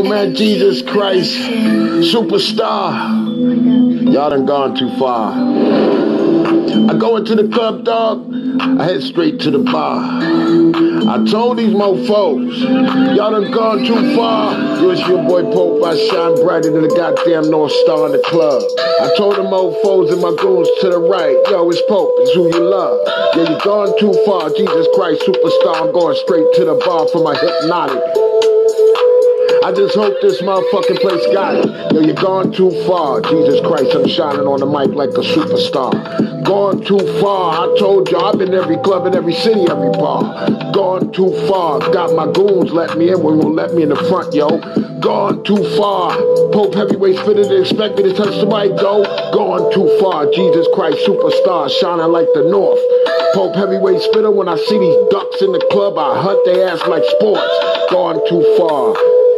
Yo, man, Jesus Christ, superstar. Y'all done gone too far. I go into the club, dog. I head straight to the bar. I told these mofos, y'all done gone too far. Yo, it's your boy Pope. I shine brighter than the goddamn North Star in the club. I told the mofos and my goons to the right, yo, it's Pope, it's who you love. Yeah, you gone too far. Jesus Christ, superstar. I'm going straight to the bar for my hypnotic. I just hope this motherfucking place got it. Yo, you're gone too far. Jesus Christ, I'm shining on the mic like a superstar. Gone too far. I told you, I've been every club in every city, every bar. Gone too far. Got my goons let me in when won't let me in the front, yo. Gone too far. Pope heavyweight spitter, they expect me to touch the mic, though. Gone too far. Jesus Christ, superstar, shining like the North. Pope heavyweight spitter, when I see these ducks in the club, I hunt their ass like sports. Gone too far.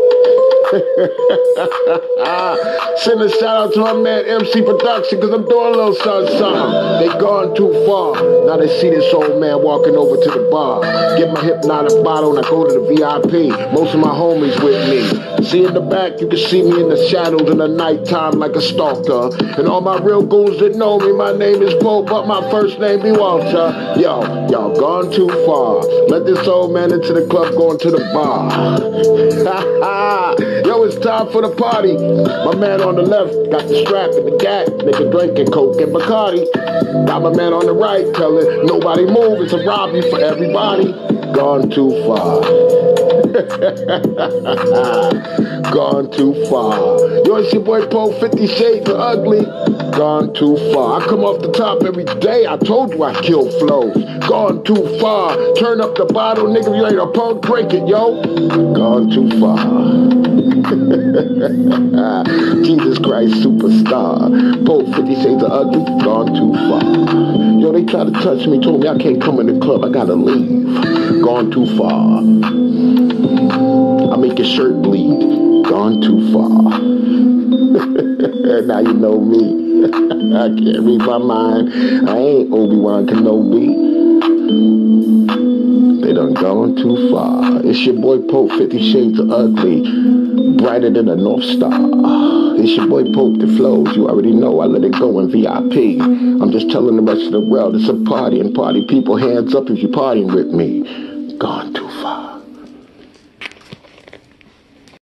Send a shout out to my man MC Production, cause I'm doing a little something. They gone too far. Now they see this old man walking over to the bar. Get my hypnotic bottle and I go to the VIP. Most of my homies with me. See in the back, you can see me in the shadows in the nighttime like a stalker. And all my real goons that know me, my name is Pope, but my first name be Walter. Yo, y'all gone too far. Let this old man into the club going to the bar. Yo, it's time for the party. My man on the left got the strap and the gat. Nigga drinking Coke and Bacardi. Got my man on the right telling nobody move. It's a robbery for everybody. Gone too far. Gone too far. Yo, it's your boy Pope, 50 Shades of Ugly. Gone too far. I come off the top every day. I told you I kill flows. Gone too far. Turn up the bottle, nigga. If you ain't a punk, break it, yo. Gone too far. Jesus Christ, superstar. Pope, 50 Shades of Ugly. Gone too far. Yo, they tried to touch me. Told me I can't come in the club. I gotta leave. Gone too far. I make your shirt bleed. Gone too far. Now you know me. I can't read my mind. I ain't Obi-Wan Kenobi. They done gone too far. It's your boy Pope, 50 Shades of Ugly. Brighter than a North Star. It's your boy Pope that flows. You already know I let it go in VIP. I'm just telling the rest of the world it's a party, and party people, hands up if you're partying with me. Gone too